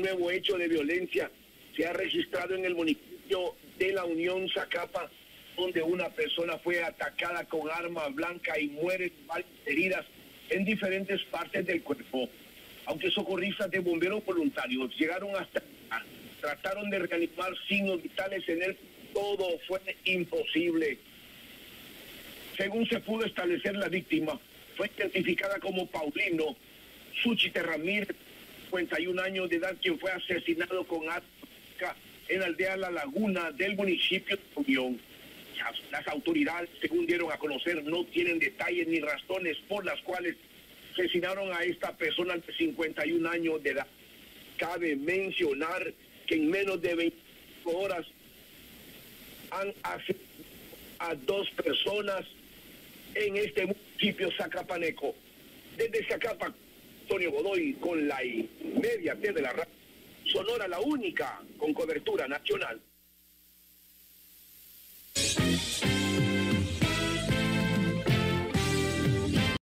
nuevo hecho de violencia se ha registrado en el municipio de La Unión, Zacapa, donde una persona fue atacada con arma blanca y muere de varias heridas en diferentes partes del cuerpo. Aunque socorristas de bomberos voluntarios llegaron hasta trataron de reanimar signos vitales en él, todo fue imposible. Según se pudo establecer, la víctima fue identificada como Paulino Suchite Ramírez, 51 años de edad, quien fue asesinado con arma en la aldea La Laguna del municipio de Unión. Las autoridades, según dieron a conocer, no tienen detalles ni razones por las cuales asesinaron a esta persona de 51 años de edad. Cabe mencionar que en menos de 24 horas han asesinado a 2 personas en este municipio zacapaneco. Desde Zacapa, Antonio Godoy con la inmediatez de la radio Sonora, la única con cobertura nacional.